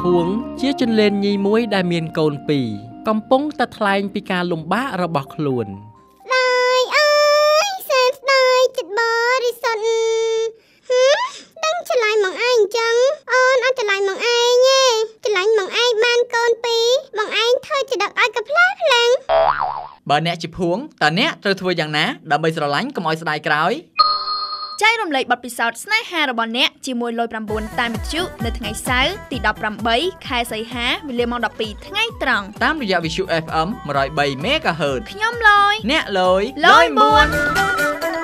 ភួងជាជនលេនញីមួយដែលមានកូនពីរកំពុងតែថ្លែងពីការលំបាករបស់ខ្លួនហើយអើយសែនស្ដាយចិត្តបរិសុទ្ធដឹងឆ្លាញ់មកឯងចឹងអូនអត់ឆ្លាញ់មកឯងទេឆ្លាញ់មកឯងបានកូនពីរមកឯងធ្វើជាដឹកឲ្យកផ្លាស់ផ្លាំងបើអ្នកជាភួងតើអ្នកត្រូវធ្វើយ៉ាងណាដើម្បីស្រឡាញ់កុំឲ្យស្ដាយក្រោយចែករំលែកបទពិសោធន៍ស្នេហារបស់អ្នកជាមួយលយ9តាមវិទ្យុនៅថ្ងៃសៅរ៍ទី18ខែសីហាវេលាម៉ោង 12 ថ្ងៃត្រង់តាមរយៈវិទ្យុ FM 103 MHz ខ្ញុំលយអ្នកលយ 9